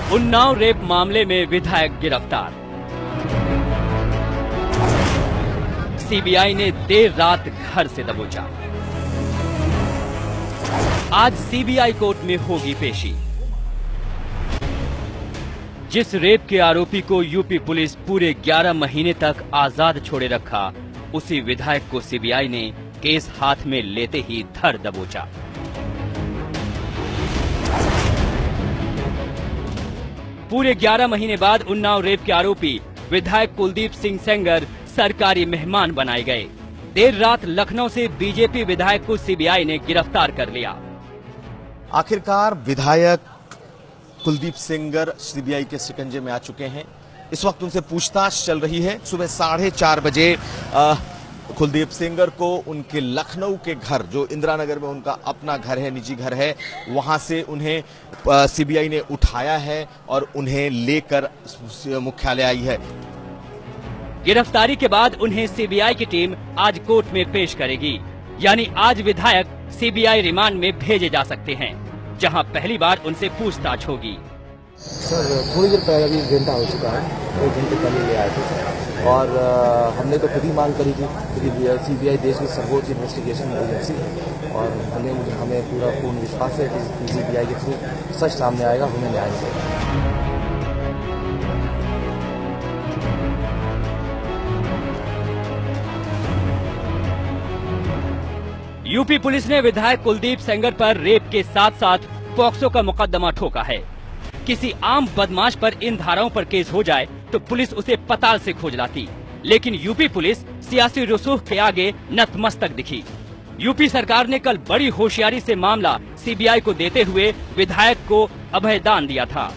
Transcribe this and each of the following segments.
Unnao rape मामले में विधायक गिरफ्तार। सीबीआई ने देर रात घर से दबोचा। आज सीबीआई कोर्ट में होगी पेशी। जिस रेप के आरोपी को यूपी पुलिस पूरे 11 महीने तक आजाद छोड़े रखा, उसी विधायक को सीबीआई ने केस हाथ में लेते ही धर दबोचा। पूरे 11 महीने बाद उन्नाव रेप के आरोपी विधायक कुलदीप सिंह सेंगर सरकारी मेहमान बनाए गए। देर रात लखनऊ से बीजेपी विधायक को सीबीआई ने गिरफ्तार कर लिया। आखिरकार विधायक कुलदीप सेंगर सीबीआई के शिकंजे में आ चुके हैं। इस वक्त उनसे पूछताछ चल रही है। सुबह 4:30 बजे कुलदीप सेंगर को उनके लखनऊ के घर, जो इंदिरा नगर में उनका अपना घर है, निजी घर है, वहां से उन्हें सीबीआई ने उठाया है और उन्हें लेकर मुख्यालय आई है। गिरफ्तारी के बाद उन्हें सीबीआई की टीम आज कोर्ट में पेश करेगी। यानी आज विधायक सीबीआई रिमांड में भेजे जा सकते हैं, जहां पहली बार उनसे पूछताछ होगी। सर थोड़ी देर पहले, अभी 1 घंटा हो चुका है, 1 घंटे पहले ले आए थे और हमने तो खुद ही मांग करी थी क्योंकि सीबीआई देश की सर्वोच्च इन्वेस्टिगेशन एजेंसी है और हमें पूरा पूर्ण विश्वास है कि सीबीआई के थ्रू सच सामने आएगा, हमें न्याय मिलेगा। यूपी पुलिस ने विधायक कुलदीप सेंगर पर रेप के साथ साथ पॉक्सो का मुकदमा ठोका है। किसी आम बदमाश पर इन धाराओं पर केस हो जाए तो पुलिस उसे पताल से खोज लाती, लेकिन यूपी पुलिस सियासी रसूख के आगे नतमस्तक दिखी। यूपी सरकार ने कल बड़ी होशियारी से मामला सीबीआई को देते हुए विधायक को अभयदान दिया था।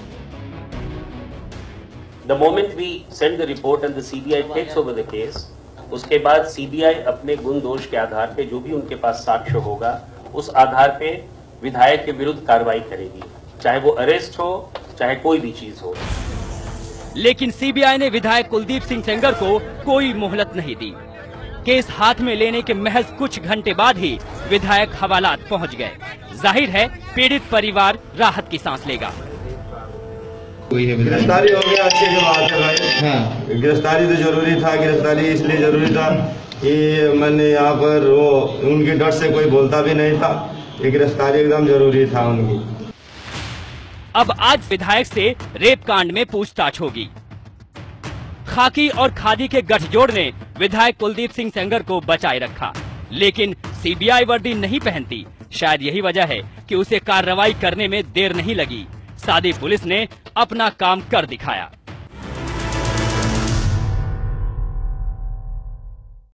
The moment we send the report and the CBI takes over the case, उसके बाद सीबीआई अपने गुण दोष के आधार पे जो भी उनके पास साक्ष्य होगा, उस आधार पे विधायक के विरुद्ध कार्रवाई करेगी, चाहे वो अरेस्ट हो, चाहे कोई भी चीज हो। लेकिन सीबीआई ने विधायक कुलदीप सिंह सेंगर को कोई मोहलत नहीं दी। केस हाथ में लेने के महज कुछ घंटे बाद ही विधायक हवालात पहुंच गए। जाहिर है पीड़ित परिवार राहत की सांस लेगा। गिरफ्तारी हो गया, अच्छी बात है भाई। हाँ। गिरफ्तारी तो जरूरी था। गिरफ्तारी इसलिए जरूरी था कि मैंने यहाँ पर वो उनकी डर से कोई बोलता भी नहीं था। ये गिरफ्तारी एकदम जरूरी था उनकी। अब आज विधायक से रेप कांड में पूछताछ होगी। खाकी और खादी के गठजोड़ ने विधायक कुलदीप सिंह सेंगर को बचाए रखा, लेकिन सीबीआई वर्दी नहीं पहनती। शायद यही वजह है कि उसे कार्रवाई करने में देर नहीं लगी। सादी पुलिस ने अपना काम कर दिखाया।